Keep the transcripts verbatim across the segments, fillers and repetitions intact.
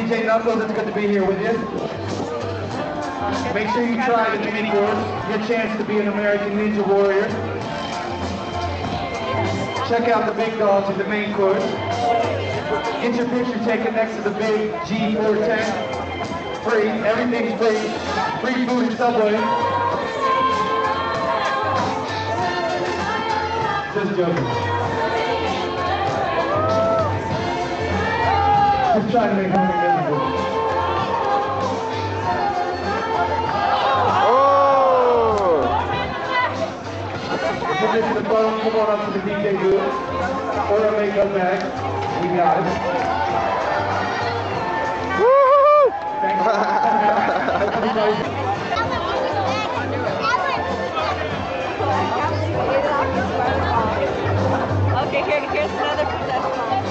J Knuckles, it's good to be here with you. Make sure you try the mini course. Your chance to be an American Ninja Warrior. Check out the big dogs in the main course. Get your picture taken next to the big G four ten. Free, everything's free. Free food and Subway. Just joking. Just trying to make something miserable. Oh! If you're missing the phone, come on up to the D J booth or a makeup bag. We got it. Woohoo! Thank you. Everybody. Okay, here, here's another professional.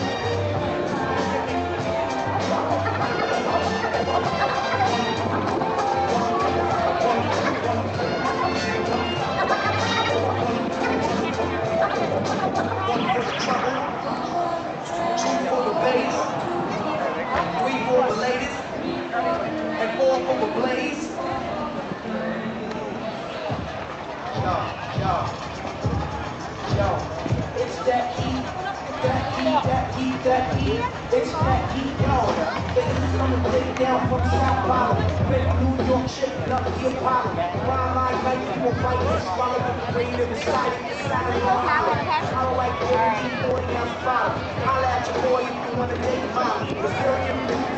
Two for the bass, three for the ladies, and four for the blaze. Yo, yo, yo, it's that heat, that heat, that heat, that heat, it's that heat, yo. It's coming take down from South Bottom, big New York shaking up your bottom. Rhyme like like people fight, swallow the brain of the side, Saturday on Holland. I don't like forty, forty ounce bottom. Holla at your boy if you wanna take mine.